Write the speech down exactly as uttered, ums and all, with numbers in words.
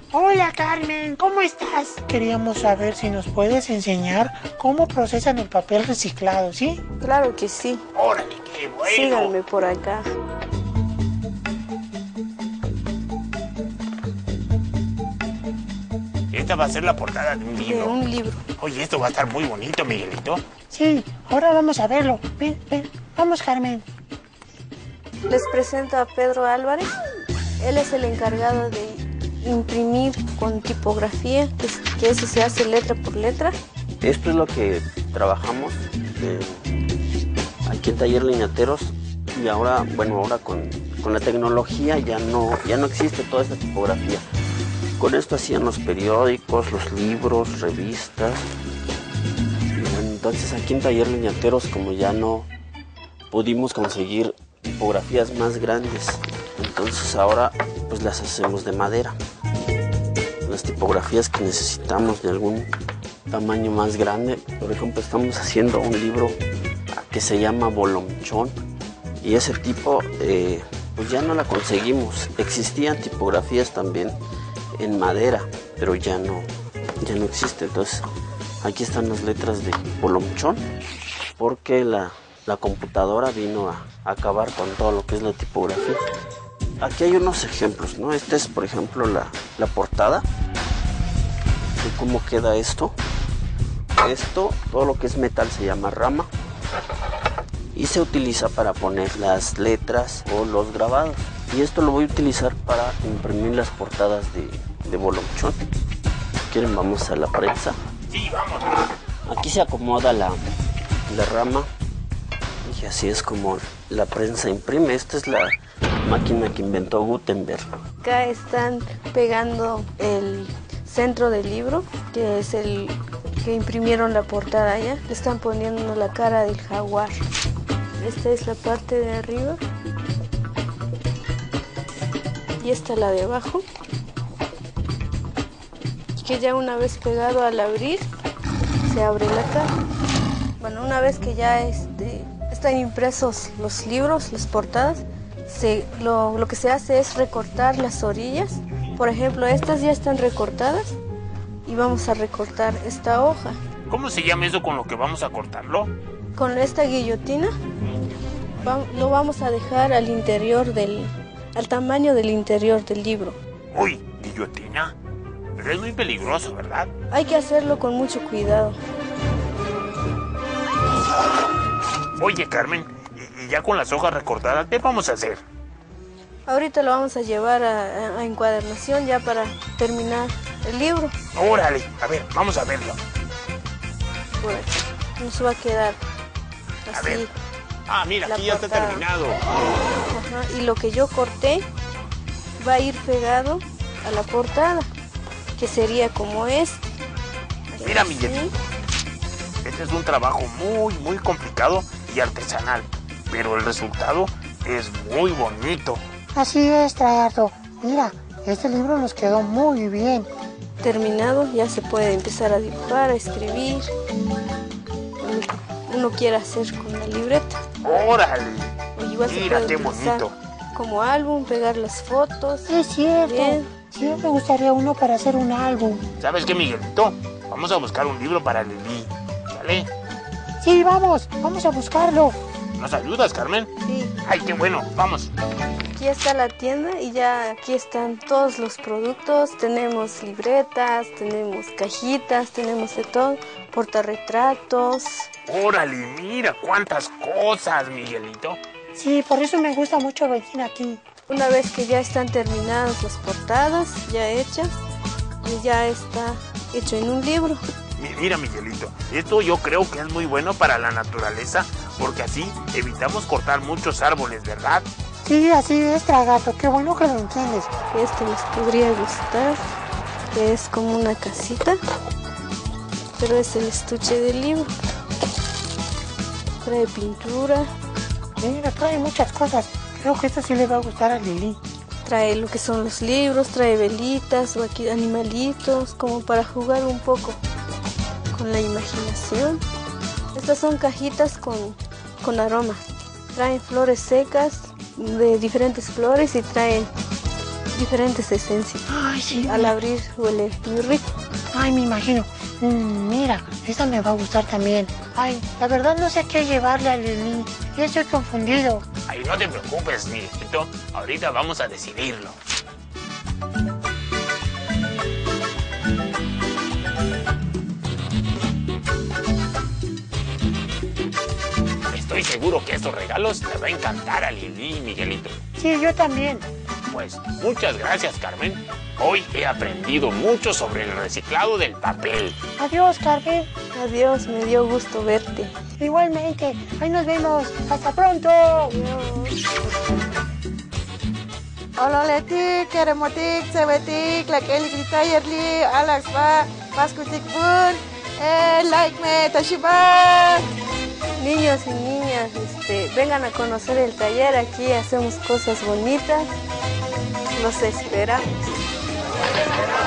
Hola Carmen, ¿cómo estás? Queríamos saber si nos puedes enseñar cómo procesan el papel reciclado, ¿sí? Claro que sí. ¡Órale, qué bueno! Síganme por acá. Esta va a ser la portada de un libro. De un libro. Oye, esto va a estar muy bonito, Miguelito. Sí, ahora vamos a verlo. Ven, ven, vamos Carmen. Les presento a Pedro Álvarez. Él es el encargado de imprimir con tipografía, que, es, que eso se hace letra por letra. Esto es lo que trabajamos eh, aquí en Taller Liñateros, y ahora, bueno, ahora con, con la tecnología ya no, ya no existe toda esta tipografía. Con esto hacían los periódicos, los libros, revistas. Y bueno, entonces aquí en Taller Liñateros, como ya no pudimos conseguir tipografías más grandes, entonces ahora pues las hacemos de madera. Las tipografías que necesitamos de algún tamaño más grande, por ejemplo, estamos haciendo un libro que se llama Bolomchón, y ese tipo eh, pues ya no la conseguimos. Existían tipografías también en madera, pero ya no, ya no existe. Entonces aquí están las letras de Bolomchón, porque la, la computadora vino a, a acabar con todo lo que es la tipografía. Aquí hay unos ejemplos, ¿no? Esta es, por ejemplo, la, la portada de cómo queda esto. Esto, todo lo que es metal se llama rama y se utiliza para poner las letras o los grabados. Y esto lo voy a utilizar para imprimir las portadas de, de Bolomchón. Si quieren, vamos a la prensa. Sí, vamos. Aquí se acomoda la, la rama y así es como la prensa imprime. Esta es la máquina que inventó Gutenberg. Acá están pegando el centro del libro, que es el que imprimieron la portada allá. Le están poniendo la cara del jaguar. Esta es la parte de arriba. Y esta la de abajo. Que ya una vez pegado al abrir, se abre la cara. Bueno, una vez que ya este, están impresos los libros, las portadas, se, lo, lo que se hace es recortar las orillas. Por ejemplo, estas ya están recortadas y vamos a recortar esta hoja. ¿Cómo se llama eso con lo que vamos a cortarlo? Con esta guillotina va, lo vamos a dejar al interior del, al tamaño del interior del libro. Uy, guillotina. Pero es muy peligroso, ¿verdad? Hay que hacerlo con mucho cuidado. Oye, Carmen, y, y ya con las hojas recortadas, ¿qué vamos a hacer? Ahorita lo vamos a llevar a, a encuadernación ya para terminar el libro. Órale, a ver, vamos a verlo. Por aquí. Nos va a quedar así. A ver. Ah, mira, la aquí ya está portada. terminado. Ajá, y lo que yo corté va a ir pegado a la portada, que sería como este. Mira, Así. Miguel. Este es un trabajo muy, muy complicado y artesanal, pero el resultado es muy bonito. Así es, Tragardo. Mira, este libro nos quedó muy bien. Terminado, ya se puede empezar a dibujar, a escribir. Uno quiere hacer con la libreta. ¡Órale! O igual se Mira, puede qué utilizar bonito. como álbum, pegar las fotos. Es cierto. Bien. Sí, me gustaría uno para hacer un álbum. ¿Sabes qué, Miguelito? Vamos a buscar un libro para Lili. ¿Sale? Sí, vamos, vamos a buscarlo. ¿Nos ayudas, Carmen? Sí. ¡Ay, qué bueno! ¡Vamos! Aquí está la tienda y ya aquí están todos los productos. Tenemos libretas, tenemos cajitas, tenemos de todo, portarretratos. ¡Órale! Mira cuántas cosas, Miguelito. Sí, por eso me gusta mucho venir aquí. Una vez que ya están terminadas las portadas, ya hechas, y ya está hecho en un libro. Mi- Mira, Miguelito, esto yo creo que es muy bueno para la naturaleza, porque así evitamos cortar muchos árboles, ¿verdad? Sí, así es, Tragato. Qué bueno que lo entiendes. Este les podría gustar, que es como una casita, pero es el estuche del libro. Trae pintura, Mira, trae muchas cosas. Creo que esto sí le va a gustar a Lili. trae lo que son los libros, trae velitas o aquí animalitos, como para jugar un poco con la imaginación. Estas son cajitas con, con aromas. Traen flores secas de diferentes flores y traen diferentes esencias. Ay, sí. Al abrir huele muy rico. Ay, me imagino. Mm, mira, esta me va a gustar también. Ay, la verdad no sé qué llevarle a Lili. Ya estoy confundido. Ay, no te preocupes, Miguelito. Ahorita vamos a decidirlo. Estoy seguro que estos regalos le va a encantar a Lili, Miguelito. Sí, yo también. Pues muchas gracias, Carmen. Hoy he aprendido mucho sobre el reciclado del papel. Adiós, Carmen. Adiós, me dio gusto verte. Igualmente. Ahí nos vemos. Hasta pronto. Adiós. Ololetik, keremotik, sebetik, lakeli grita yerli, Alex ba, paskutik bun, eh, like me, tashiba. Niños y niñas, este, vengan a conocer el taller. Aquí hacemos cosas bonitas. Los esperamos.